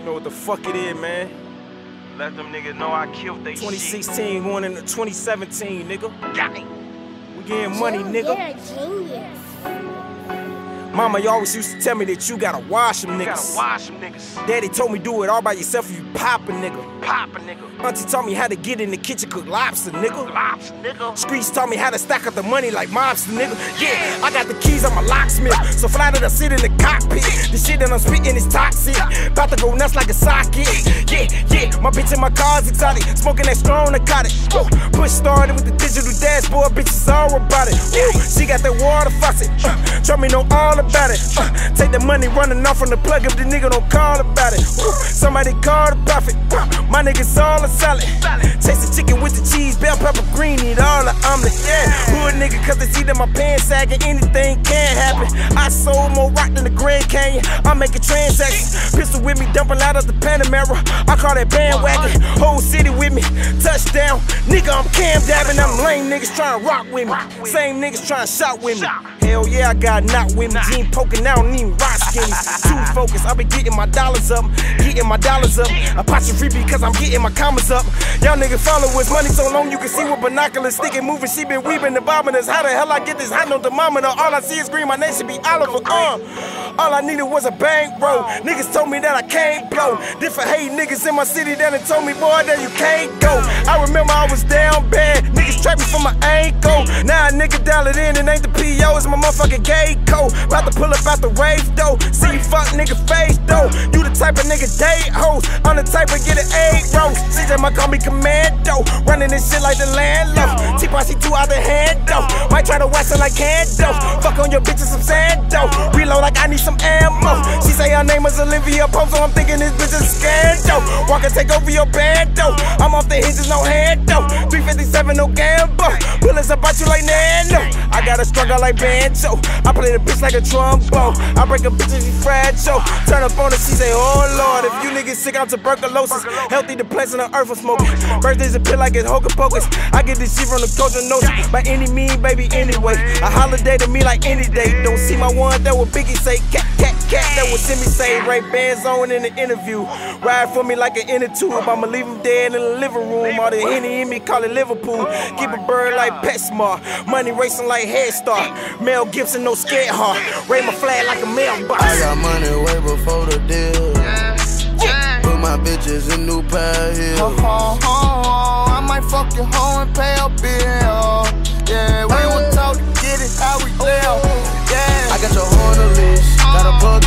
know what the fuck it is, man. Let them niggas know I killed they 2016 shit. going into 2017, nigga. Gang. We getting money, nigga. You're a genius. Mama, you always used to tell me that you gotta wash them You niggas. gotta wash them niggas. Daddy told me do it all by yourself if you pop a nigga. Pop a nigga. Auntie taught me how to get in the kitchen, cook lobster, nigga. Lobster, nigga. Streets taught me how to stack up the money like mobster, nigga. Yeah, I got the keys, I'm a locksmith. So fly to the sit in the cockpit. The shit that I'm spitting is toxic. About to go nuts like a socket. Yeah, my bitch in my car's exotic. Smoking that strong narcotic. Push started with the digital dashboard, bitches all about it. She got that water faucet. Show me know all about it. Take the money running off from the plug if the nigga don't call about it. Somebody call the prophet. My niggas all a solid. Chase the chicken with the cheese, bell pepper, green, eat all the omelet. Yeah, hood nigga, cause they see that my pants sagging, anything can happen. I sold more rock than the Grand Canyon. I'm making transactions. Pistol with me, dumping out of the Panamera. I call that bandwagon. Whole city with me, touchdown. Nigga, I'm cam dabbing. Them lame niggas trying to rock with me. Same niggas trying to shot with me. Hell yeah, I got knocked with me. Jean poking out, don't even rock skinnies. Too focused, I been getting my dollars up. Getting my dollars up. Apostrophe because I'm getting my commas up. Y'all niggas follow us, money so long you can see with binoculars. Sticking, moving, she been weaving the bombing us. How the hell I get this hot no thermometer? All I see is green, my name should be Oliver. All I needed was a bankroll. Niggas told me that I can't blow. Different hate niggas in my city that done told me, boy, that you can't go. I remember I was down bad. Niggas trapped me for my ankle. Now a nigga dial it in, it ain't the PO, it's my motherfucking gate code. About to pull up out the rave though. See you fuck nigga face though. You the type of nigga date hoes. I'm the type of get an egg roast. CJ might call me commando. Running this shit like the landlord. T-Posse 2 out the hand though. Might try to wax it like candles. Fuck on your bitches some sand though. Reload like I need some ammo. She say her name is Olivia Pope, so I'm thinking this bitch is a scandal. Walker take over your band though. I'm off the hinges, no hand though. 357, no gamble. Bullets about you like Nano. I gotta struggle like banjo. I play the bitch like a trombone. I break a bitch if she fragile. Turn up on her, she say, oh Lord. If you niggas sick, I'm tuberculosis. Healthy, the plants in the earth from smoking. Birthdays a pill like it's hocus pocus. I get this shit from the culture notes. By any mean, baby, anyway. A holiday to me like any day. Don't see my one that would Biggie say. Cat, that would send me say. Ray Bands on in the interview. Ride for me like an inner tube. I'ma leave him dead in the living room. All the Henny in me, call it Liverpool. Keep a bird like PetSmart. Money racing like Head Start. Mel Gibson, no scared heart. Ray my flag like a mailbox. I got money way before the deal. Put my bitches in new pair heels. I might fuck your hoe and pay a bill. Yeah, we won't talk to get it how we live. Yeah, I got your hoe on the list. Got a plug